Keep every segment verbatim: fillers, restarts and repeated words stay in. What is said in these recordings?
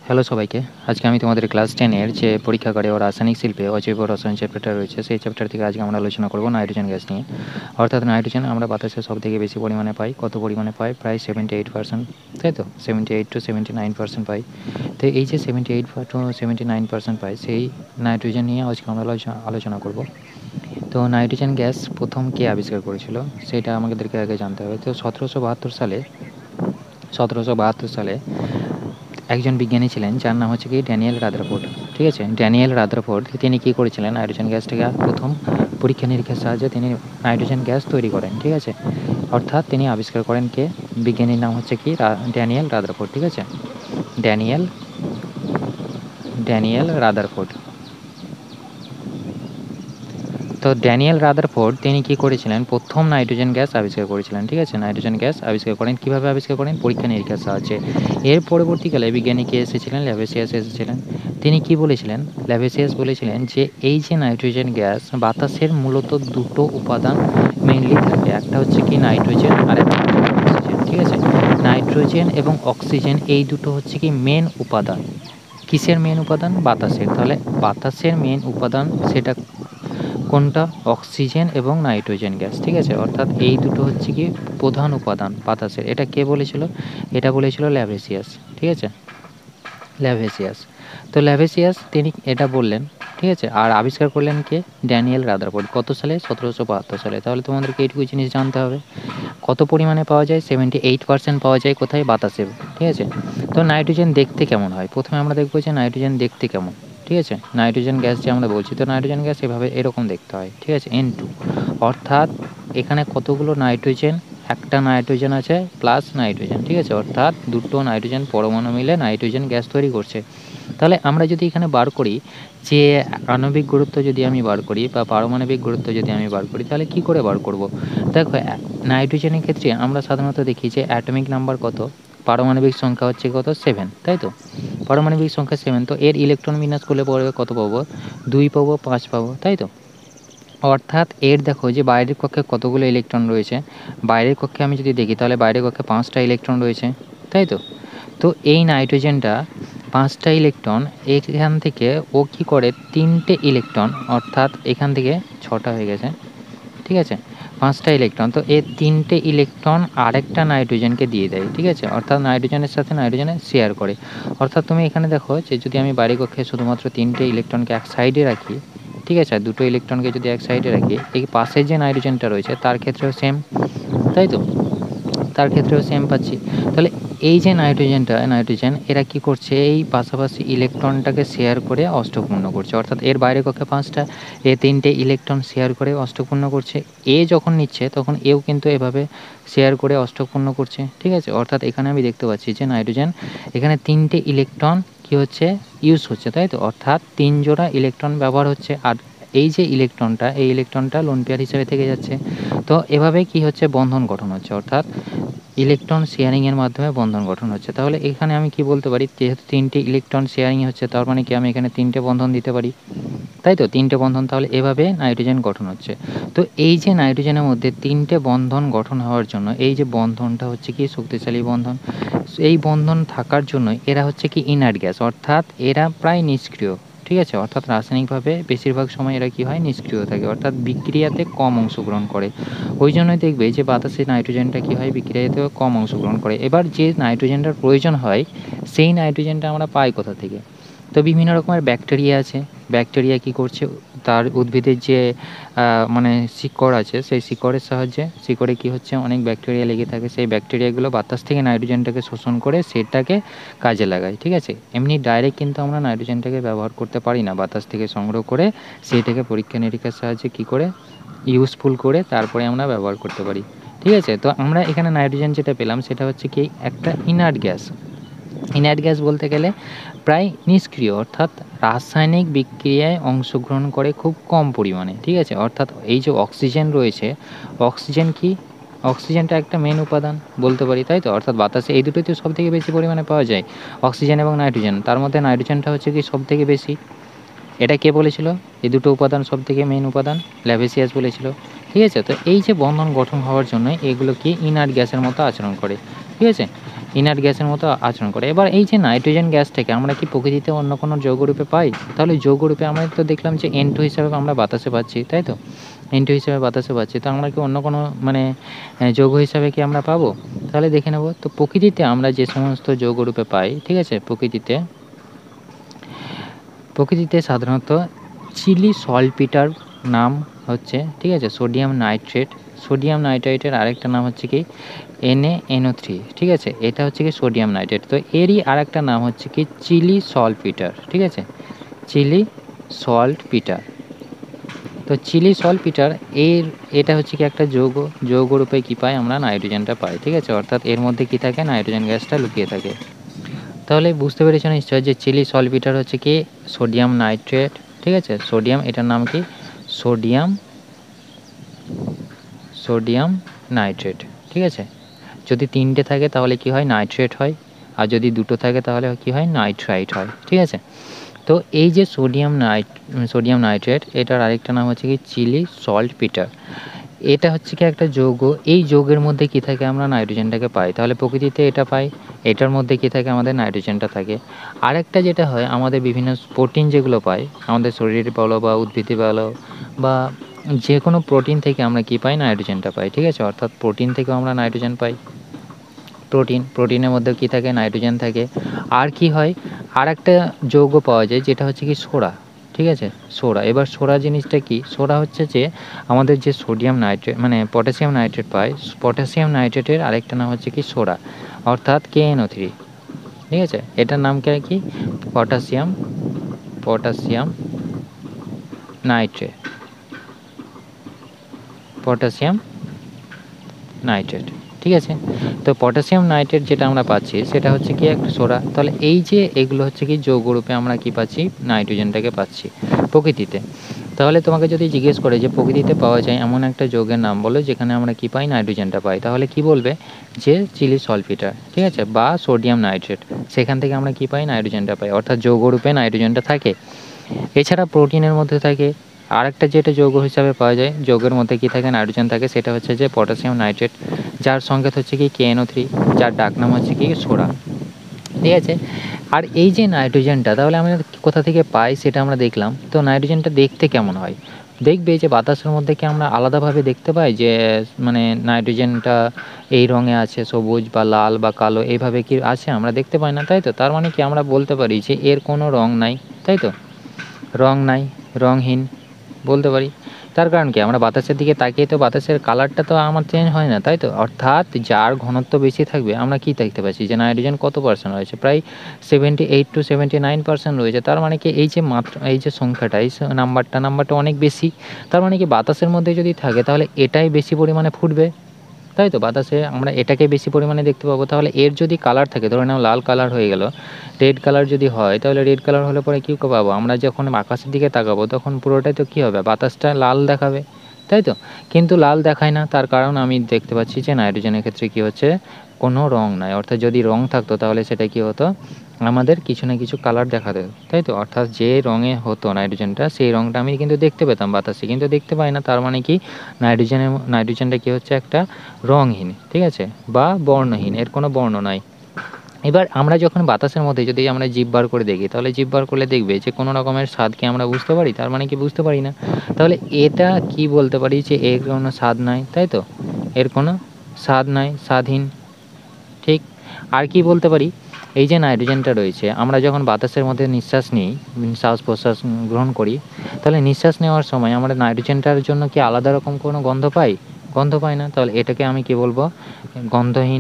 Hello সবাইকে। আজকে আমি তোমাদের ক্লাস টেন এর যে পরীক্ষাগারে ও রাসায়নিক শিল্পে অজৈব রসায়ন চ্যাপ্টারটা রয়েছে সেই চ্যাপ্টার থেকে আজকে আমরা আলোচনা করব নাইট্রোজেন গ্যাস নিয়ে। অর্থাৎ নাইট্রোজেন আমরা বাতাসে সবথেকে বেশি পরিমাণে পাই। কত পরিমাণে পাই? প্রায় সেভেন্টি এইট পার্সেন্ট, তাই তো? Seventy eight to seventy nine percent পাই। তো এই যে seventy eight to seventy nine percent পাই সেই নাইট্রোজেন নিয়ে আজকে আমরা আলোচনা করব। তো নাইট্রোজেন গ্যাস প্রথম কে আবিষ্কার করেছিল সেটা আমাদেরকে আগে জানতে হবে। তো সতেরোশো বাহাত্তর সালে সতেরোশো বাহাত্তর সালে একজন বিজ্ঞানী ছিলেন যার নাম হচ্ছে কি ড্যানিয়েল রাদারফোর্ড। ঠিক আছে, ড্যানিয়েল রাদারফোর্ড তিনি কী করেছিলেন? নাইট্রোজেন গ্যাসটাকে প্রথম পরীক্ষা নিরীক্ষার সাহায্যে তিনি নাইট্রোজেন গ্যাস তৈরি করেন। ঠিক আছে, অর্থাৎ তিনি আবিষ্কার করেন কে? বিজ্ঞানীর নাম হচ্ছে কি ড্যানিয়েল রাদারফোর্ড। ঠিক আছে, ড্যানিয়েল ড্যানিয়েল রাদারফোর্ড। তো ড্যানিয়েল রাদারফোর্ড তিনি কী করেছিলেন? প্রথম নাইট্রোজেন গ্যাস আবিষ্কার করেছিলেন। ঠিক আছে, নাইট্রোজেন গ্যাস আবিষ্কার করেন। কীভাবে আবিষ্কার করেন? পরীক্ষা নিরীক্ষার সাহায্যে। এর পরবর্তীকালে বিজ্ঞানী কে এসেছিলেন? ল্যাভেসিয়াস এসেছিলেন। তিনি কি বলেছিলেন? ল্যাভেসিয়াস বলেছিলেন যে এই যে নাইট্রোজেন গ্যাস, বাতাসের মূলত দুটো উপাদান মেইনলি থাকে, একটা হচ্ছে কি নাইট্রোজেন আর একটা অক্সিজেন। ঠিক আছে, নাইট্রোজেন এবং অক্সিজেন এই দুটো হচ্ছে কি মেন উপাদান। কিসের মেন উপাদান? বাতাসের। তাহলে বাতাসের মেন উপাদান সেটা কোনটা? অক্সিজেন এবং নাইট্রোজেন গ্যাস। ঠিক আছে, অর্থাৎ এই দুটো হচ্ছে কি প্রধান উপাদান বাতাসের। এটা কে বলেছিল? এটা বলেছিল ল্যাভেসিয়াস। ঠিক আছে, ল্যাভেসিয়াস। তো ল্যাভেসিয়াস তিনি এটা বললেন। ঠিক আছে, আর আবিষ্কার করলেন কে? Daniel Rutherford. কত সালে? সতেরোশো বাহাত্তর সালে। তাহলে তোমাদেরকে এইটুকু জিনিস জানতে হবে, কত পরিমাণে পাওয়া যায়? সেভেন্টি এইট পার্সেন্ট পাওয়া যায় কোথায়? বাতাসে। ঠিক আছে, তো নাইট্রোজেন দেখতে কেমন হয়? প্রথমে আমরা দেখবো যে নাইট্রোজেন দেখতে কেমন। ঠিক আছে, নাইট্রোজেন গ্যাস যে আমরা বলছি, তো নাইট্রোজেন গ্যাস এভাবে এরকম দেখতে হয়। ঠিক আছে, এন টু, অর্থাৎ এখানে কতগুলো নাইট্রোজেন? একটা নাইট্রোজেন আছে প্লাস নাইট্রোজেন। ঠিক আছে, অর্থাৎ দুটো নাইট্রোজেন পরমাণু মিলে নাইট্রোজেন গ্যাস তৈরি করছে। তাহলে আমরা যদি এখানে বার করি যে আণবিক গুরুত্ব যদি আমি বার করি বা পারমাণবিক গুরুত্ব যদি আমি বার করি, তাহলে কি করে বার করব? দেখো, নাইট্রোজেনের ক্ষেত্রে আমরা সাধারণত দেখি যে অ্যাটমিক নাম্বার কত, পারমাণবিক সংখ্যা হচ্ছে কত? সেভেন, তাই তো? পারমাণবিক সংখ্যা সেভেন। তো এর ইলেকট্রন বিন্যাস করলে পড়বে কত পাবো? দুই পাবো, পাঁচ পাবো, তাই তো? অর্থাৎ এর দেখো যে বাইরের কক্ষে কতগুলো ইলেকট্রন রয়েছে। বাইরের কক্ষে আমি যদি দেখি তাহলে বাইরের কক্ষে পাঁচটা ইলেকট্রন রয়েছে, তাই তো? তো এই নাইট্রোজেনটা পাঁচটা ইলেকট্রন, এখান থেকে ও কী করে? তিনটে ইলেকট্রন, অর্থাৎ এখান থেকে ছটা হয়ে গেছে। ঠিক আছে, পাঁচটা ইলেকট্রন, তো এর তিনটে ইলেকট্রন আরেকটা নাইট্রোজেনকে দিয়ে দেয়। ঠিক আছে, অর্থাৎ নাইট্রোজেনের সাথে নাইট্রোজেনে শেয়ার করে। অর্থাৎ তুমি এখানে দেখো যে যদি আমি বাইরের কক্ষে শুধুমাত্র তিনটে ইলেকট্রনকে এক সাইডে রাখি, ঠিক আছে, আর দুটো ইলেকট্রনকে যদি এক সাইডে রাখি, এই পাশের যে নাইট্রোজেনটা রয়েছে তার ক্ষেত্রেও সেম, তাই তো? তার ক্ষেত্রেও সেম পাচ্ছি। তাহলে এই যে নাইট্রোজেনটা নাইট্রোজেন এরা কি করছে? এই পাশাপাশি ইলেকট্রনটাকে শেয়ার করে অষ্টপূর্ণ করছে। অর্থাৎ এর বাইরে কক্ষে পাঁচটা, এ তিনটে ইলেকট্রন শেয়ার করে অষ্টপূর্ণ করছে। এ যখন নিচ্ছে তখন এও কিন্তু এভাবে শেয়ার করে অষ্টপূর্ণ করছে। ঠিক আছে, অর্থাৎ এখানে আমি দেখতে পাচ্ছি যে নাইট্রোজেন এখানে তিনটে ইলেকট্রন কি হচ্ছে? ইউজ হচ্ছে, তাই তো? অর্থাৎ তিন জোড়া ইলেকট্রন ব্যবহার হচ্ছে, আর এই যে ইলেকট্রনটা এই ইলেকট্রনটা লোন পেয়ার হিসেবে থেকে যাচ্ছে। তো এভাবে কি হচ্ছে? বন্ধন গঠন হচ্ছে, অর্থাৎ ইলেকট্রন শেয়ারিংয়ের মাধ্যমে বন্ধন গঠন হচ্ছে। তাহলে এখানে আমি কি বলতে পারি? যেহেতু তিনটে ইলেকট্রন শেয়ারিং হচ্ছে তার মানে কি আমি এখানে তিনটে বন্ধন দিতে পারি, তাই তো? তিনটে বন্ধন, তাহলে এভাবে নাইট্রোজেন গঠন হচ্ছে। তো এই যে নাইট্রোজেনের মধ্যে তিনটে বন্ধন গঠন হওয়ার জন্য এই যে বন্ধনটা হচ্ছে কি শক্তিশালী বন্ধন, এই বন্ধন থাকার জন্য এরা হচ্ছে কি ইনার্ট গ্যাস, অর্থাৎ এরা প্রায় নিষ্ক্রিয়। ঠিক আছে, অর্থাৎ রাসায়নিকভাবে বেশিরভাগ সময় এরা কী হয়? নিষ্ক্রিয় থাকে, অর্থাৎ বিক্রিয়াতে কম অংশগ্রহণ করে। ওই জন্যই দেখবে যে বাতাসে নাইট্রোজেনটা কী হয়? বিক্রিয়াতে কম অংশগ্রহণ করে। এবার যে নাইট্রোজেনটার প্রয়োজন হয় সেই নাইট্রোজেনটা আমরা পাই কোথা থেকে? তো বিভিন্ন রকমের ব্যাকটেরিয়া আছে। ব্যাকটেরিয়া কী করছে? তার উদ্ভিদের যে মানে শিকড় আছে সেই শিকড়ের সাহায্যে, শিকড়ে কী হচ্ছে? অনেক ব্যাকটেরিয়া লেগে থাকে, সেই ব্যাকটেরিয়াগুলো বাতাস থেকে নাইট্রোজেনটাকে শোষণ করে সেটাকে কাজে লাগায়। ঠিক আছে, এমনি ডাইরেক্ট কিন্তু আমরা নাইট্রোজেনটাকে ব্যবহার করতে পারি না, বাতাস থেকে সংগ্রহ করে সেইটাকে পরীক্ষা নিরীক্ষার সাহায্যে কী করে ইউজফুল করে তারপরে আমরা ব্যবহার করতে পারি। ঠিক আছে, তো আমরা এখানে নাইট্রোজেন যেটা পেলাম সেটা হচ্ছে কি একটা ইনার্ট গ্যাস। ইনার্ট গ্যাস বলতে গেলে প্রায় নিষ্ক্রিয়, অর্থাৎ রাসায়নিক বিক্রিয়ায় অংশগ্রহণ করে খুব কম পরিমাণে। ঠিক আছে, অর্থাৎ এই যে অক্সিজেন রয়েছে, অক্সিজেন কি? অক্সিজেনটা একটা মেন উপাদান বলতে পারি, তাই তো? অর্থাৎ বাতাসে এই দুটোই তো সব থেকে বেশি পরিমাণে পাওয়া যায়, অক্সিজেন এবং নাইট্রোজেন। তার মধ্যে নাইট্রোজেনটা হচ্ছে কি সব থেকে বেশি। এটা কে বলেছিল? এই দুটো উপাদান সব থেকে মেন উপাদান, ল্যাভেসিয়াস বলেছিল। ঠিক আছে, তো এই যে বন্ধন গঠন হওয়ার জন্য এগুলো কি ইনার্ট গ্যাসের মতো আচরণ করে। ঠিক আছে, ইনার্ট গ্যাসের মতো আচরণ করে। এবার এই যে নাইট্রোজেন গ্যাসটাকে আমরা কি প্রকৃতিতে অন্য কোনো যৌগরূপে পাই? তাহলে যৌগরূপে আমরা তো দেখলাম যে এন টু হিসাবে আমরা বাতাসে পাচ্ছি, তাই তো? এন টু হিসাবে বাতাসে পাচ্ছি, তো আমরা কি অন্য কোনো মানে যৌগ হিসাবে কি আমরা পাবো? তাহলে দেখে নেব। তো প্রকৃতিতে আমরা যে সমস্ত যৌগরূপে পাই, ঠিক আছে, প্রকৃতিতে প্রকৃতিতে সাধারণত চিলি সলপিটার নাম হচ্ছে, ঠিক আছে, সোডিয়াম নাইট্রেট। সোডিয়াম নাইট্রেটের আরেকটা নাম হচ্ছে কি N A N O three, ঠিক আছে, এটা হচ্ছে কি সোডিয়াম নাইট্রেট। তো এরই আরেকটা নাম হচ্ছে কি চিলি সলপিটার, ঠিক আছে, চিলি সল্টপিটার। তো চিলি সলপিটার এর এটা হচ্ছে কি একটা যৌগ, যৌগরূপে কী পাই আমরা? নাইট্রোজেনটা পাই, ঠিক আছে, অর্থাৎ এর মধ্যে কী থাকে? নাইট্রোজেন গ্যাসটা লুকিয়ে থাকে। তাহলে বুঝতে পেরেছো নিশ্চয় যে চিলি সলপিটার হচ্ছে কি সোডিয়াম নাইট্রেট, ঠিক আছে, সোডিয়াম, এটার নাম কি সোডিয়াম সোডিয়াম নাইট্রেট, ঠিক আছে। যদি তিনটে থাকে তাহলে কি হয়? নাইট্রেট হয়। আর যদি দুটো থাকে তাহলে কি হয়? নাইট্রাইট হয়, ঠিক আছে। তো এই যে সোডিয়াম নাইট সোডিয়াম নাইট্রেট, এটার আরেকটা নাম হচ্ছে কি চিলি সল্টপিটার। এটা হচ্ছে কি একটা যৌগ, এই যৌগের মধ্যে কি থাকে? আমরা নাইট্রোজেনটাকে পাই। তাহলে প্রকৃতিতে এটা পাই, এটার মধ্যে কি থাকে? আমাদের নাইট্রোজেনটা থাকে। আরেকটা যেটা হয়, আমাদের বিভিন্ন প্রোটিন যেগুলো পাই, আমাদের শরীরে বলো বা উদ্ভিদে বলো বা যে কোনো প্রোটিন থেকে আমরা কি পাই? নাইট্রোজেনটা পাই, ঠিক আছে, অর্থাৎ প্রোটিন থেকেও আমরা নাইট্রোজেন পাই। প্রোটিন প্রোটিনের মধ্যে কি থাকে? নাইট্রোজেন থাকে। আর কি হয়? আর একটা যৌগ পাওয়া যায় যেটা হচ্ছে কি সোডা, ঠিক আছে, সোডা। এবার সোডা জিনিসটা কি? সোডা হচ্ছে যে আমাদের যে সোডিয়াম নাইট্রেট মানে পটাশিয়াম নাইট্রেট পাই, পটাশিয়াম নাইট্রেটের আরেকটা নাম হচ্ছে কি সোডা, অর্থাৎ কে এন ও থ্রি, ঠিক আছে। এটার নাম কি? Potassium potassium nitrate potassium nitrate, ঠিক আছে। তো পটাশিয়াম নাইট্রেট যেটা আমরা পাচ্ছি সেটা হচ্ছে কি একটা সোডা। তাহলে এই যে এগুলো হচ্ছে কি যৌগরূপে আমরা কি পাচ্ছি? নাইট্রোজেনটাকে পাচ্ছি প্রকৃতিতে। তাহলে তোমাকে যদি জিজ্ঞেস করে যে প্রকৃতিতে পাওয়া যায় এমন একটা যৌগের নাম বলো যেখানে আমরা কি পাই? নাইট্রোজেনটা পাই, তাহলে কি বলবে? যে চিলি সলপিটার, ঠিক আছে, বা সোডিয়াম নাইট্রেট, সেখান থেকে আমরা কি পাই? নাইট্রোজেনটা পাই, অর্থাৎ যৌগরূপে নাইট্রোজেনটা থাকে। এছাড়া প্রোটিনের মধ্যে থাকে আরেকটা যেটা যৌগ হিসাবে পাওয়া যায়, যৌগের মধ্যে কি থাকে? নাইট্রোজেন থাকে, সেটা হচ্ছে যে পটাশিয়াম নাইট্রেট, যার সংকেত হচ্ছে কি কে এন ও থ্রি, যার ডাকনাম হচ্ছে কি সোডা, ঠিক আছে। আর এই যে নাইট্রোজেনটা তাহলে আমরা কোথা থেকে পাই সেটা আমরা দেখলাম। তো নাইট্রোজেনটা দেখতে কেমন হয়? দেখবে যে বাতাসের মধ্যে কি আমরা আলাদাভাবে দেখতে পাই যে মানে নাইট্রোজেনটা এই রঙে আছে, সবুজ বা লাল বা কালো এইভাবে কি আছে? আমরা দেখতে পাই না, তাই তো। তার মানে কি আমরা বলতে পারি যে এর কোনো রং নাই, তাই তো, রং নাই, রংহীন বলতে পারি। তার কারণ কি? আমরা বাতাসের দিকে তাকিয়ে তো বাতাসের কালারটা তো আমার চেঞ্জ হয় না, তাই তো। অর্থাৎ যার ঘনত্ব বেশি থাকবে আমরা কি দেখতে পাচ্ছি? যে নাইট্রোজেন কত পার্সেন্ট রয়েছে? প্রায় seventy eight to seventy nine percent রয়েছে। তার মানে কি এই যে মাত্রা, এই যে সংখ্যাটা, এই নাম্বারটা নাম্বারটা অনেক বেশি। তার মানে কি বাতাসের মধ্যে যদি থাকে তাহলে এটাই বেশি পরিমাণে ফুটবে, তাই তো। বাতাসে আমরা এটাকে বেশি পরিমাণে দেখতে পাবো। তাহলে এর যদি কালার থাকে, ধরে নাও লাল কালার হয়ে গেল, রেড কালার যদি হয়, তাহলে রেড কালার হলে পরে কী পাবো? আমরা যখন আকাশের দিকে তাকাবো তখন পুরোটাই তো কী হবে? বাতাসটা লাল দেখাবে, তাই তো। কিন্তু লাল দেখায় না, তার কারণ আমি দেখতে পাচ্ছি যে নাইট্রোজেনের ক্ষেত্রে কী হচ্ছে? কোনো রং নাই। অর্থাৎ যদি রং থাকতো তাহলে সেটা কী হতো? আমাদের কিছু না কিছু কালার দেখা দেয়, তাই তো। অর্থাৎ যে রঙে হতো নাইট্রোজেনটা সেই রঙটা আমি কিন্তু দেখতে পেতাম বাতাসে, কিন্তু দেখতে পাই না। তার মানে কি নাইট্রোজেনের নাইট্রোজেনটা কী হচ্ছে? একটা রঙহীন, ঠিক আছে, বা বর্ণহীন, এর কোনো বর্ণ নাই। এবার আমরা যখন বাতাসের মধ্যে যদি আমরা জিভ বার করে দেখি, তাহলে জিভ বার করলে দেখবে যে কোনো রকমের স্বাদ কি আমরা বুঝতে পারি? তার মানে কি বুঝতে পারি না। তাহলে এটা কি বলতে পারি? যে এর কোনো স্বাদ নাই, তাই তো, এর কোনো স্বাদ নাই, স্বাদহীন, ঠিক। আর কি বলতে পারি? এই যে নাইট্রোজেনটা রয়েছে, আমরা যখন বাতাসের মধ্যে নিঃশ্বাস নিই, শ্বাস প্রশ্বাস গ্রহণ করি, তাহলে নিঃশ্বাস নেওয়ার সময় আমরা নাইট্রোজেনটার জন্য কি আলাদা রকম কোনো গন্ধ পাই? গন্ধ পাই না। তাহলে এটাকে আমি কি বলবো? গন্ধহীন,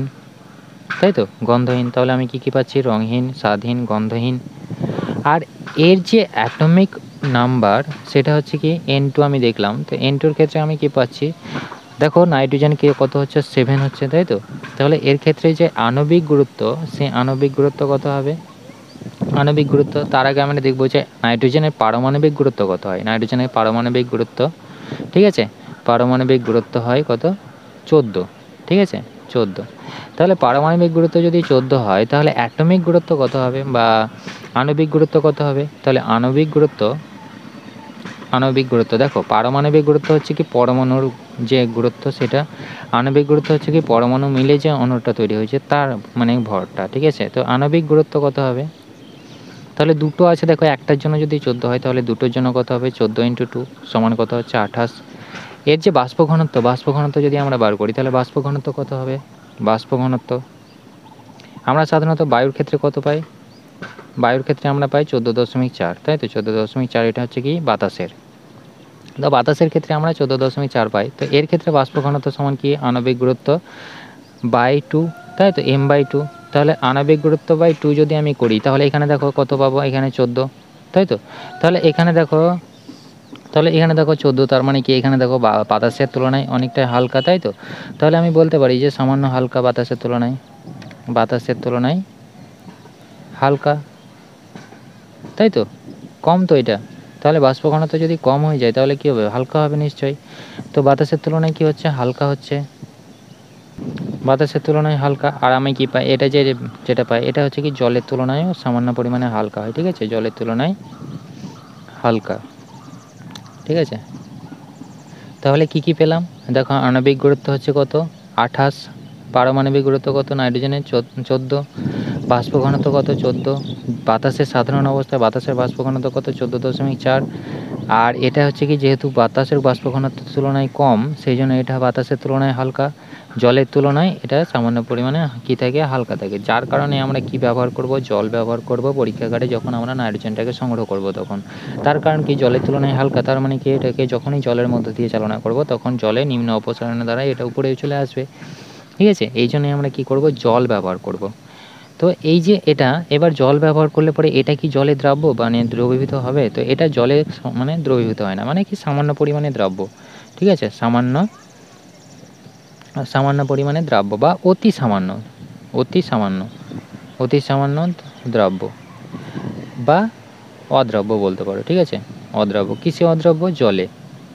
তাই তো, গন্ধহীন। তাহলে আমি কি কি পাচ্ছি? রঙহীন, স্বাদহীন, গন্ধহীন। আর এর যে অ্যাটমিক নাম্বার সেটা হচ্ছে কি এন টু আমি দেখলাম। তো এন টুর ক্ষেত্রে আমি কি পাচ্ছি? দেখো নাইট্রোজেন কে কত হচ্ছে? সেভেন হচ্ছে, তাই তো। তাহলে এর ক্ষেত্রে যে আণবিক গুরুত্ব, সেই আণবিক গুরুত্ব কত হবে? আণবিক গুরুত্ব, তার আগে আমরা দেখবো যে নাইট্রোজেনের পারমাণবিক গুরুত্ব কত হয়। নাইট্রোজেনের পারমাণবিক গুরুত্ব, ঠিক আছে, পারমাণবিক গুরুত্ব হয় কত? চোদ্দো, ঠিক আছে, চোদ্দো। তাহলে পারমাণবিক গুরুত্ব যদি চোদ্দো হয় তাহলে অ্যাটমিক গুরুত্ব কত হবে বা আণবিক গুরুত্ব কত হবে? তাহলে আণবিক গুরুত্ব আণবিক গুরুত্ব, দেখো পারমাণবিক গুরুত্ব হচ্ছে কি পরমাণুর যে গুরুত্ব সেটা, আণবিক গুরুত্ব হচ্ছে কি পরমাণু মিলে যে অণুটা তৈরি হয়েছে তার মানে ভরটা, ঠিক আছে। তো আণবিক গুরুত্ব কত হবে, তাহলে দুটো আছে দেখো, একটার জন্য যদি চোদ্দো হয় তাহলে দুটোর জন্য কত হবে, চোদ্দো ইন্টু টু সমান কত হচ্ছে আঠাশ। এর যে বাষ্প ঘনত্ব, বাষ্প ঘনত্ব যদি আমরা বার করি তাহলে বাষ্প ঘনত্ব কত হবে, বাষ্প ঘনত্ব আমরা সাধারণত বায়ুর ক্ষেত্রে কত পাই, বায়ুর ক্ষেত্রে আমরা পাই চোদ্দো দশমিক চার, তাই তো চোদ্দো দশমিক চার এটা হচ্ছে কি বাতাসের, তো বাতাসের ক্ষেত্রে আমরা চোদ্দো দশমিক চার পাই। তো এর ক্ষেত্রে বাষ্প ঘনত্ব সমান কি আণবিক গুরুত্ব বাই টু, তাই তো এম বাই টু। তাহলে আণবিক গুরুত্ব বাই টু যদি আমি করি তাহলে এখানে দেখো কত পাবো, এখানে চোদ্দো, তাই তো। তাহলে এখানে দেখো তাহলে এখানে দেখো চোদ্দো, তার মানে কি এখানে দেখো বাতাসের তুলনায় অনেকটাই হালকা, তাই তো। তাহলে আমি বলতে পারি যে সামান্য হালকা বাতাসের তুলনায়, বাতাসের তুলনায় হালকা, তাই তো, কম তো এটা। তাহলে বাষ্প ঘনত্ব যদি কম হয়ে যায় তাহলে কী হবে, হালকা হবে নিশ্চয়ই। তো বাতাসের তুলনায় কি হচ্ছে, হালকা হচ্ছে, বাতাসের তুলনায় হালকা। আর আমি কি পাই, এটা যে যেটা পাই এটা হচ্ছে কি জলের তুলনায়ও সামান্য পরিমাণে হালকা হয়, ঠিক আছে, জলের তুলনায় হালকা, ঠিক আছে। তাহলে কি কি পেলাম, দেখো আণবিক গুরুত্ব হচ্ছে কত আঠাশ, পারমাণবিক গুরুত্ব কত নাইট্রোজেনের চোদ্দো, বাষ্প ঘনত্ব কত চোদ্দো, বাতাসের সাধারণ অবস্থায় বাতাসের বাষ্প ঘনত্ব কত চোদ্দো দশমিক চার। আর এটা হচ্ছে কি যেহেতু বাতাসের বাষ্প ঘনত্বের তুলনায় কম সেই জন্য এটা বাতাসের তুলনায় হালকা, জলের তুলনায় এটা সামান্য পরিমাণে কী থাকে, হালকা থাকে। যার কারণে আমরা কি ব্যবহার করব, জল ব্যবহার করব পরীক্ষাগারে যখন আমরা নাইট্রোজেনটাকে সংগ্রহ করব তখন। তার কারণ কি জলের তুলনায় হালকা, তার মানে কি এটাকে যখনই জলের মধ্য দিয়ে চালনা করব তখন জলে নিম্ন অপসারণের দ্বারা এটা উপরে চলে আসবে, ঠিক আছে। এই জন্যই আমরা কি করব, জল ব্যবহার করব। তো এই যে এটা এবার জল ব্যবহার করলে পরে এটা কি জলে দ্রাব্য মানে দ্রবীভূত হবে, তো এটা জলে মানে দ্রবীভূত হয় না, মানে কি সামান্য পরিমাণে দ্রাব্য, ঠিক আছে, সামান্য সামান্য পরিমাণে দ্রাব্য বা অতি সামান্য, অতি সামান্য অতি সামান্য দ্রাব্য বা অদ্রাব্য বলতে পারো, ঠিক আছে, অদ্রাব্য। কিসে অদ্রাব্য, জলে,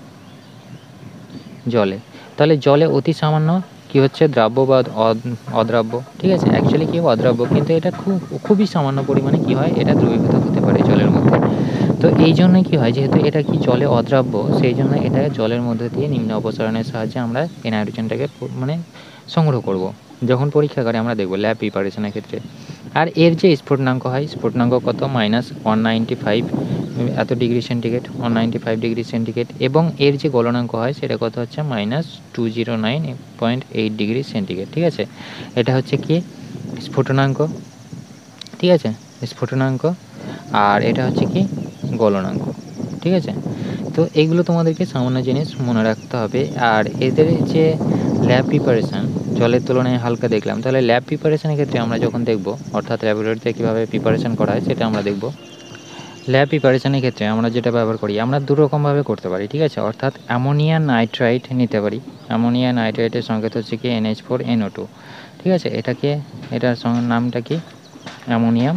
জলে। তাহলে জলে অতি সামান্য কি হচ্ছে, দ্রাব্য বা অদ্রাব্য, ঠিক আছে। অ্যাকচুয়ালি কি অদ্রাব্য, কিন্তু এটা খুব খুবই সামান্য পরিমাণে কি হয়, এটা দ্রবীভূত হতে পারে জলের মধ্যে। তো এই জন্য কি হয়, যেহেতু এটা কি জলে অদ্রাব্য সেই জন্য এটা জলের মধ্যে দিয়ে নিম্ন অপসারণের সাহায্যে আমরা এই নাইট্রোজেনটাকে মানে সংগ্রহ করব যখন পরীক্ষাগারে আমরা দেখব ল্যাব প্রিপারেশনের ক্ষেত্রে। আর এর যে স্ফুটনাঙ্ক হয়, স্ফুটনাঙ্ক কত, মাইনাস ওয়ান নাইনটি ফাইভ এত degree centigrade, one ninety five degree centigrade. এবং এর যে গলনাঙ্ক হয় সেটা কত হচ্ছে, minus two zero nine point eight degree centigrade, ঠিক আছে। এটা হচ্ছে কি স্ফুটনাঙ্ক, ঠিক আছে, স্ফুটনাঙ্ক। আর এটা হচ্ছে কি গলনাঙ্ক, ঠিক আছে। তো এইগুলো তোমাদেরকে সামান্য জিনিস মনে রাখতে হবে। আর এদের যে ল্যাব প্রিপারেশান জলের তুলনায় হালকা দেখলাম, তাহলে ল্যাব প্রিপারেশানের ক্ষেত্রে আমরা যখন দেখব, অর্থাৎ ল্যাবরেটরিতে কীভাবে প্রিপারেশান করা হয় সেটা আমরা দেখব। ল্যাব প্রিপারেশানের ক্ষেত্রে আমরা যেটা ব্যবহার করি, আমরা দুরকমভাবে করতে পারি, ঠিক আছে। অর্থাৎ অ্যামোনিয়া নাইট্রাইট নিতে পারি, অ্যামোনিয়া নাইট্রাইটের সংকেত হচ্ছে কি N H four N O two, ঠিক আছে। এটাকে এটার সঙ্গে নামটা কি অ্যামোনিয়াম,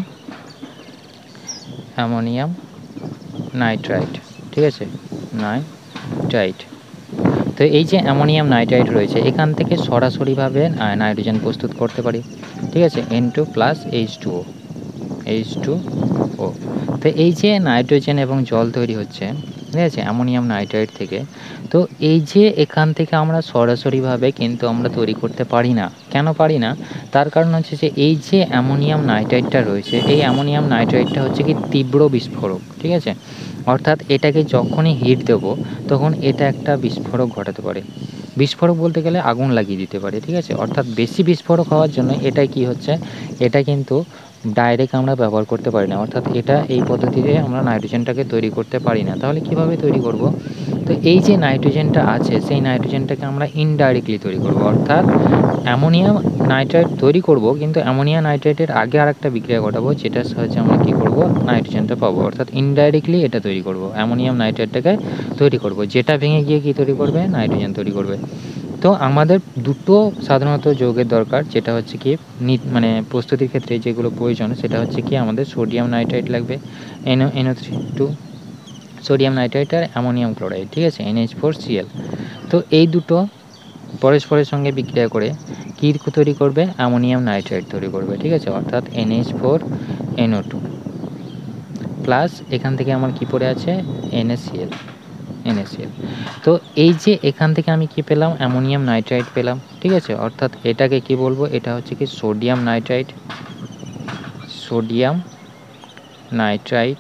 অ্যামোনিয়াম নাইট্রাইট, ঠিক আছে, নাইট্রাইট। তো এই যে অ্যামোনিয়াম নাইট্রাইট রয়েছে এখান থেকে সরাসরিভাবে নাইট্রোজেন প্রস্তুত করতে পারি, ঠিক আছে, N two plus H two O, H two O. তো এই যে নাইট্রোজেন এবং জল তৈরি হচ্ছে, ঠিক আছে, অ্যামোনিয়াম নাইট্রাইট থেকে। তো এই যে এখান থেকে আমরা সরাসরিভাবে কিন্তু আমরা তৈরি করতে পারি না। কেন পারি না, তার কারণ হচ্ছে যে এই যে অ্যামোনিয়াম নাইট্রাইটটা রয়েছে এই অ্যামোনিয়াম নাইট্রাইটটা হচ্ছে কি তীব্র বিস্ফোরক, ঠিক আছে। অর্থাৎ এটাকে যখনই হিট দেবো তখন এটা একটা বিস্ফোরক ঘটাতে পারে। বিস্ফোরক বলতে গেলে আগুন লাগিয়ে দিতে পারে, ঠিক আছে। অর্থাৎ বেশি বিস্ফোরক হওয়ার জন্য এটাই কি হচ্ছে, এটা কিন্তু ডাইরেক্ট আমরা ব্যবহার করতে পারি না, অর্থাৎ এটা এই পদ্ধতিতে আমরা নাইট্রোজেনটাকে তৈরি করতে পারি না। তাহলে কিভাবে তৈরি করব, তো এই যে নাইট্রোজেনটা আছে সেই নাইট্রোজেনটাকে আমরা ইনডাইরেক্টলি তৈরি করব, অর্থাৎ অ্যামোনিয়াম নাইট্রাইট তৈরি করব কিন্তু অ্যামোনিয়া নাইট্রাইটের আগে আর একটা বিক্রিয়া ঘটাবো যেটার সাহায্যে আমরা কী করব, নাইট্রোজেনটা পাবো। অর্থাৎ ইনডাইরেক্টলি এটা তৈরি করব, অ্যামোনিয়াম নাইট্রাইটটাকে তৈরি করব, যেটা ভেঙে গিয়ে কী তৈরি করবে, নাইট্রোজেন তৈরি করবে। তো আমাদের দুটো সাধারণত যৌগের দরকার, যেটা হচ্ছে কি মানে প্রস্তুতির ক্ষেত্রে যেগুলো প্রয়োজন সেটা হচ্ছে কি আমাদের সোডিয়াম নাইট্রাইট লাগবে, NO NO three two sodium nitrite আর অ্যামোনিয়াম ক্লোরাইড, ঠিক আছে, N H four C L. তো এই দুটো পরস্পরের সঙ্গে বিক্রিয়া করে কী তৈরি করবে, অ্যামোনিয়াম নাইট্রাইট তৈরি করবে, ঠিক আছে। অর্থাৎ N H four N O two plus এখান থেকে আমার কী পড়ে আছে, N A C L, NaCl। তো এই যে এখান থেকে আমি কি পেলাম, অ্যামোনিয়াম নাইট্রাইট পেলাম, ঠিক আছে। অর্থাৎ এটাকে কি বলবো, এটা হচ্ছে কি সোডিয়াম নাইট্রাইট, সোডিয়াম নাইট্রাইট।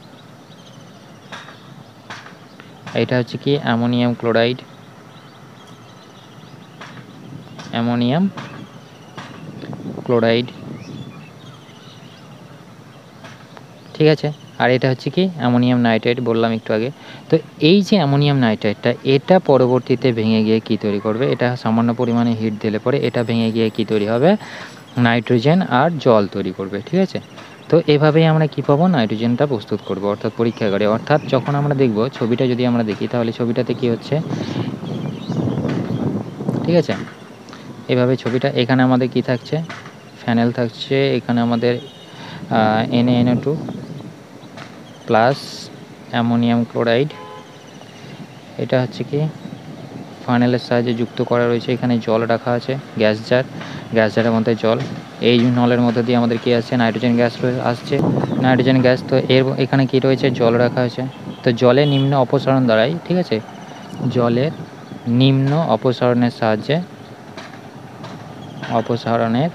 এটা হচ্ছে কি অ্যামোনিয়াম ক্লোরাইড, অ্যামোনিয়াম ক্লোরাইড, ঠিক আছে। আর এটা হচ্ছে কি অ্যামোনিয়াম নাইট্রাইট বললাম একটু আগে। তো এই যে অ্যামোনিয়াম নাইট্রাইটটা, এটা পরবর্তীতে ভেঙে গিয়ে কি তৈরি করবে, এটা সামান্য পরিমাণে হিট দিলে পরে এটা ভেঙে গিয়ে কি তৈরি হবে, নাইট্রোজেন আর জল তৈরি করবে, ঠিক আছে। তো এভাবেই আমরা কি পাবো, নাইট্রোজেনটা প্রস্তুত করব অর্থাৎ পরীক্ষাগারে। অর্থাৎ যখন আমরা দেখব ছবিটা যদি আমরা দেখি, তাহলে ছবিটাতে কি হচ্ছে, ঠিক আছে। এভাবে ছবিটা, এখানে আমাদের কি থাকছে, ফ্যানেল থাকছে, এখানে আমাদের N A N O two plus ammonium chloride, এটা হচ্ছে কি ফানেলের সাহায্যে যুক্ত করা রয়েছে। এখানে জল রাখা আছে, গ্যাস জার, গ্যাস জারের মধ্যে জল, এই নলের মধ্যে দিয়ে আমাদের কি আসছে, নাইট্রোজেন গ্যাস আসছে, নাইট্রোজেন গ্যাস। তো এর এখানে কি রয়েছে, জল রাখা আছে। তো জলের নিম্ন অপসারণ দ্বারাই, ঠিক আছে, জলের নিম্ন অপসারণের সাহায্যে, অপসারণের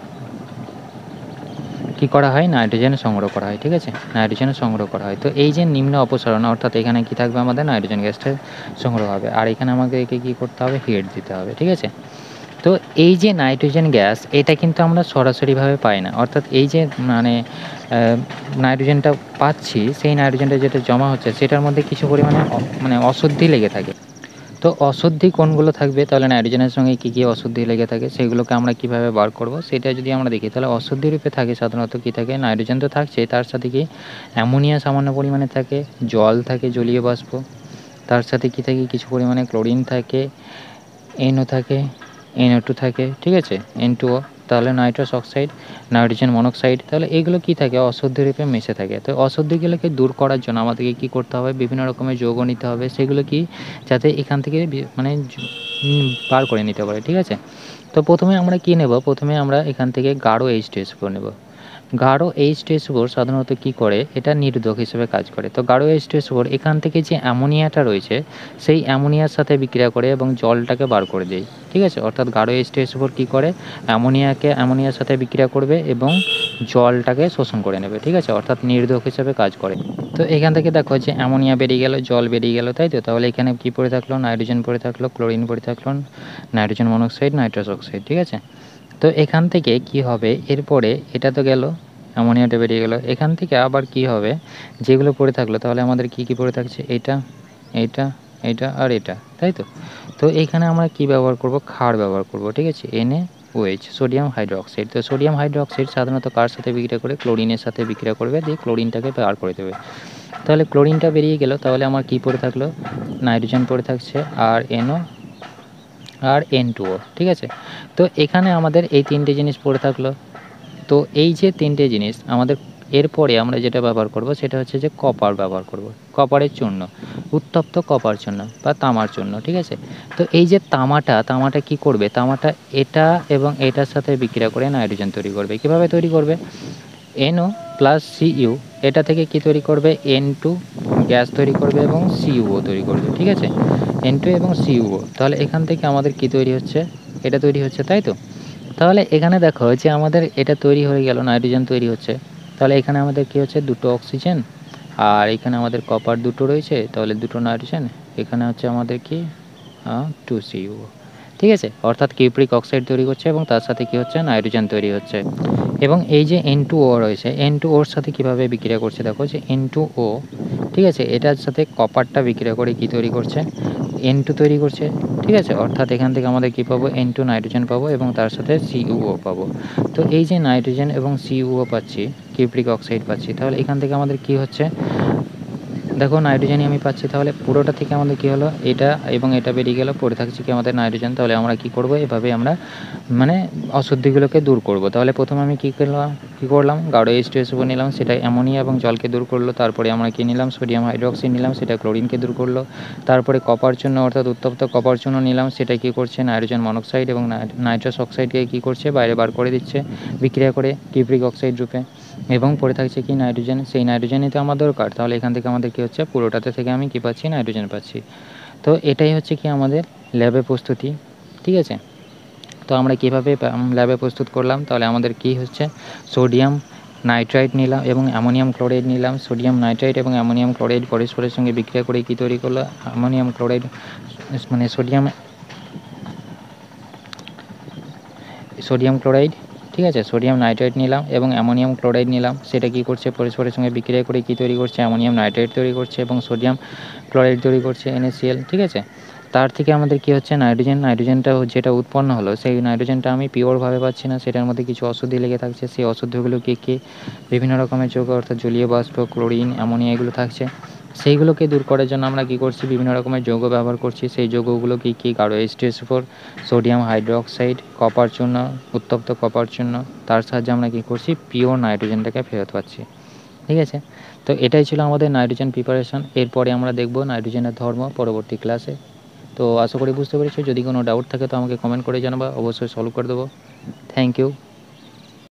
কি করা হয়, নাইট্রোজেন সংগ্রহ করা হয়, ঠিক আছে, নাইট্রোজেন সংগ্রহ করা হয়। তো এই যে নিম্ন অপসারণ, অর্থাৎ এখানে কি থাকবে, আমাদের নাইট্রোজেন গ্যাসটা সংগ্রহ হবে, আর এখানে আমাদেরকে কি করতে হবে, হিট দিতে হবে, ঠিক আছে। তো এই যে নাইট্রোজেন গ্যাস, এটা কিন্তু আমরা সরাসরিভাবে পাই না। অর্থাৎ এই যে মানে নাইট্রোজেনটা পাচ্ছি, সেই নাইট্রোজেনটা যেটা জমা হচ্ছে, সেটার মধ্যে কিছু পরিমাণে মানে অশুদ্ধি লেগে থাকে। তো অশুদ্ধি কোনগুলো থাকবে, তাহলে নাইট্রোজেনের সঙ্গে কী কী অশুদ্ধি লেগে থাকে, সেগুলোকে আমরা কীভাবে বার করব, সেটা যদি আমরা দেখি, তাহলে অশুদ্ধি রূপে থাকে সাধারণত কী থাকে, নাইট্রোজেন তো থাকছে, তার সাথে কি অ্যামোনিয়া সামান্য পরিমাণে থাকে, জল থাকে, জলীয় বাষ্প, তার সাথে কী থাকে, কিছু পরিমাণে ক্লোরিন থাকে, এনও থাকে, এন ও টু থাকে, ঠিক আছে, এন টু ও, তাহলে নাইট্রাস অক্সাইড, নাইট্রোজেন মনোক্সাইড, তাহলে এগুলো কি থাকে, অশুদ্ধ রূপে মিশে থাকে। তো অশুদ্ধিগুলোকে দূর করার জন্য আমাদেরকে কী করতে হবে, বিভিন্ন রকমের যৌগ নিতে হবে, সেগুলো কি যাতে এখান থেকে মানে বার করে নিতে পারে, ঠিক আছে। তো প্রথমে আমরা কি নেব, প্রথমে আমরা এখান থেকে গাঢ় এইচ টু এস ফোর নেব। গাঢ় এইচ টু এস ফোর সাধারণত কী করে, এটা নিরোধক হিসেবে কাজ করে। তো গাঢ় এইচ টু এস ফোর এখান থেকে যে অ্যামোনিয়াটা রয়েছে, সেই অ্যামোনিয়ার সাথে বিক্রিয়া করে এবং জলটাকে বার করে দেয়, ঠিক আছে। অর্থাৎ গাঢ় এইচ টু এস ফোর কী করে, অ্যামোনিয়াকে অ্যামোনিয়ার সাথে বিক্রিয়া করবে এবং জলটাকে শোষণ করে নেবে, ঠিক আছে, অর্থাৎ নিরোধক হিসেবে কাজ করে। তো এখান থেকে দেখো যে অ্যামোনিয়া বেরিয়ে গেল, জল বেরিয়ে গেল, তাই তো। তাহলে এখানে কী পড়ে থাকলো, নাইট্রোজেন পড়ে থাকলো, ক্লোরিন পড়ে থাকলো, নাইট্রোজেন মনোক্সাইড, নাইট্রাস অক্সাইড, ঠিক আছে। তো এখান থেকে কি হবে, এরপরে এটা তো গেল, অ্যামোনিয়াটা বেরিয়ে গেল, এখান থেকে আবার কি হবে, যেগুলো পড়ে থাকলো, তাহলে আমাদের কি কি পড়ে থাকছে, এটা, এটা, এটা আর এটা, তাই তো। তো এখানে আমরা কি ব্যবহার করব, ক্ষার ব্যবহার করব, ঠিক আছে, N A O H, sodium hydroxide. তো সোডিয়াম হাইড্রোক্সাইড সাধারণত কার সাথে বিক্রিয়া করে, ক্লোরিনের সাথে বিক্রিয়া করবে, দিয়ে ক্লোরিনটাকে বার করে দেবে। তাহলে ক্লোরিনটা বেরিয়ে গেল, তাহলে আমার কি পড়ে থাকলো, নাইট্রোজেন পড়ে থাকছে, আর এনও আর এন টু ও, ঠিক আছে। তো এখানে আমাদের এই তিনটে জিনিস পড়ে থাকলো। তো এই যে তিনটে জিনিস আমাদের, এরপরে আমরা যেটা ব্যবহার করব সেটা হচ্ছে যে কপার ব্যবহার করব, কপারের চূর্ণ, উত্তপ্ত কপার চূর্ণ বা তামার চূর্ণ, ঠিক আছে। তো এই যে তামাটা, তামাটা কি করবে, তামাটা এটা এবং এটার সাথে বিক্রিয়া করে নাইট্রোজেন তৈরি করবে। কিভাবে তৈরি করবে, এনও প্লাস সিইউ, এটা থেকে কি তৈরি করবে, এন টু গ্যাস তৈরি করবে এবং সিইউও তৈরি করবে, ঠিক আছে, এন টু এবং সিইউও। তাহলে এখান থেকে আমাদের কি তৈরি হচ্ছে, এটা তৈরি হচ্ছে, তাই তো। তাহলে এখানে দেখো যে আমাদের এটা তৈরি হয়ে গেল, নাইট্রোজেন তৈরি হচ্ছে। তাহলে এখানে আমাদের কি হচ্ছে, দুটো অক্সিজেন, আর এখানে আমাদের কপার দুটো রয়েছে, তাহলে দুটো নাইট্রোজেন, এখানে হচ্ছে আমাদের কি টু সিইউ, ঠিক আছে। অর্থাৎ কিউপ্রিক অক্সাইড তৈরি করছে এবং তার সাথে কি হচ্ছে, নাইট্রোজেন তৈরি হচ্ছে। এবং এই যে এন টু ও রয়েছে, এন টু ওর সাথে কীভাবে বিক্রিয়া করছে, দেখো যে এন টু ও, ঠিক আছে, এটার সাথে কপারটা বিক্রিয়া করে কি তৈরি করছে, এন টু তৈরি করছে, ঠিক আছে। অর্থাৎ এখান থেকে আমাদের কী পাবো, এন টু নাইট্রোজেন পাবো এবং তার সাথে সিইউও পাবো। তো এই যে নাইট্রোজেন এবং সিইউও পাচ্ছি, কিউপ্রিক অক্সাইড পাচ্ছি, তাহলে এখান থেকে আমাদের কি হচ্ছে, দেখো নাইট্রোজেনই আমি পাচ্ছি। তাহলে পুরোটা থেকে আমাদের কী হলো, এটা এবং এটা বেরিয়ে গেল, পড়ে থাকছে কি আমাদের নাইট্রোজেন। তাহলে আমরা কি করব, এভাবে আমরা মানে অশুদ্ধিগুলোকে দূর করব। তাহলে প্রথমে আমি কী করলাম, কী করলাম গাঢ় এইচ টু এস ও নিলাম, সেটা অ্যামোনিয়া এবং জলকে দূর করলো। তারপরে আমরা কী নিলাম, সোডিয়াম হাইড্রোক্সাইড নিলাম, সেটা ক্লোরিনকে দূর করলো। তারপরে কপার চূর্ণ অর্থাৎ উত্তপ্ত কপার চূর্ণ নিলাম, সেটা কী করছে, নাইট্রোজেন মনোক্সাইড এবং নাইট্রাস অক্সাইডকে কী করছে, বাইরে বার করে দিচ্ছে বিক্রিয়া করে কিউপ্রিক অক্সাইড রূপে। এবং পড়ে থাকছে কি নাইট্রোজেন, সেই নাইট্রোজেনই তো আমার দরকার, তাহলে এখান থেকে আমাদের কী হচ্ছে পুরোটাতে থেকে আমি কী পাচ্ছি নাইট্রোজেন পাচ্ছি। তো এটাই হচ্ছে কি আমাদের ল্যাবে প্রস্তুতি, ঠিক আছে। তো আমরা কীভাবে ল্যাবে প্রস্তুত করলাম, তাহলে আমাদের কি হচ্ছে সোডিয়াম নাইট্রাইট নিলাম এবং অ্যামোনিয়াম ক্লোরাইড নিলাম। সোডিয়াম নাইট্রাইট এবং অ্যামোনিয়াম ক্লোরাইড পরস্পরের সঙ্গে বিক্রিয়া করে কী তৈরি করলো, অ্যামোনিয়াম ক্লোরাইড মানে সোডিয়াম সোডিয়াম ক্লোরাইড, ঠিক আছে। সোডিয়াম নাইট্রাইট নিলাম এবং অ্যামোনিয়াম ক্লোরাইড নিলাম, সেটা কী করছে পরস্পরের সঙ্গে বিক্রিয়া করে কী তৈরি করছে অ্যামোনিয়াম নাইট্রাইট তৈরি করছে এবং সোডিয়াম ক্লোরাইড তৈরি করছে এনএসিএল, ঠিক আছে। তার থেকে আমাদের কী হচ্ছে নাইট্রোজেন, নাইট্রোজেনটা যেটা উৎপন্ন হলো সেই নাইট্রোজেনটা আমি পিওরভাবে পাচ্ছি না, সেটার মধ্যে কিছু অশুদ্ধি লেগে থাকছে। সেই অশুদ্ধিগুলো কী কী, বিভিন্ন রকমের যৌগ অর্থাৎ জলীয় বাষ্প, ক্লোরিন, অ্যামোনিয়া এগুলো থাকছে। সেইগুলোকে দূর করার জন্য আমরা কী করছি বিভিন্ন রকমের যৌগ ব্যবহার করছি। সেই যৌগগুলো কী কী, গাঢ় H two S O four, sodium hydroxide, copper চূর্ণ, উত্তপ্ত কপার চূর্ণ, তার সাহায্যে আমরা কী করছি পিওর নাইট্রোজেনটাকে ফেরত পাচ্ছি, ঠিক আছে। তো এটাই ছিল আমাদের নাইট্রোজেন প্রিপারেশন। এরপরে আমরা দেখব নাইট্রোজেনের ধর্ম পরবর্তী ক্লাসে। তো আশা করি বুঝতে পেরেছো। যদি কোনো ডাউট থাকে তো আমাকে কমেন্ট করে জানাবা, অবশ্যই সলভ করে দেবো। Thank you.